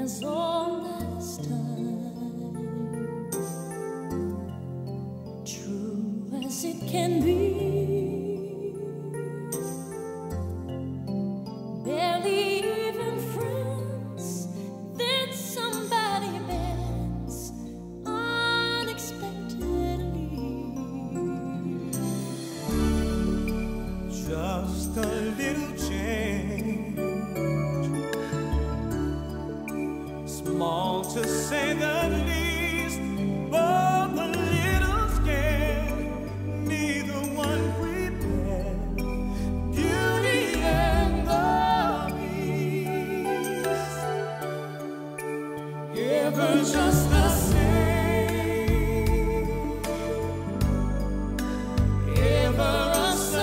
as old as time, true as it can be, barely even friends, then somebody bends unexpectedly. Just a little change, small to say the least, but a little scared, neither one prepared. Beauty and the Beast, ever just the same, ever a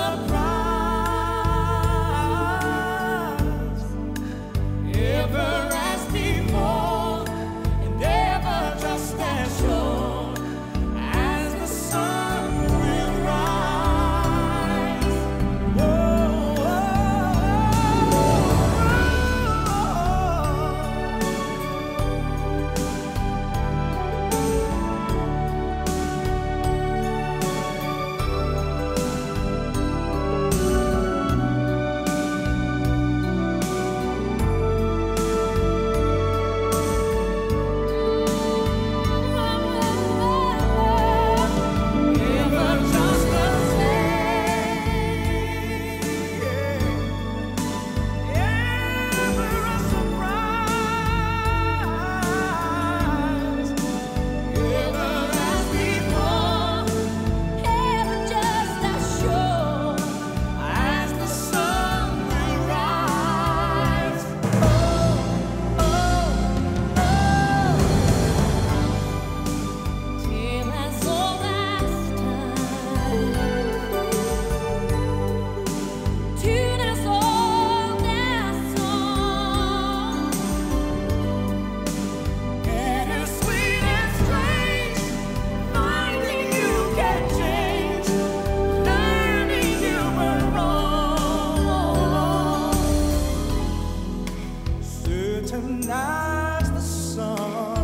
surprise, ever as before, and ever just as sure as the sun will rise. Whoa, ever just the same, ever a surprise, ever as before, Ever just as sure as the sun will rise. tale as old as time, tune as old as song, Bittersweet and strange, finding you can change, learning you were wrong. Certain as the sun,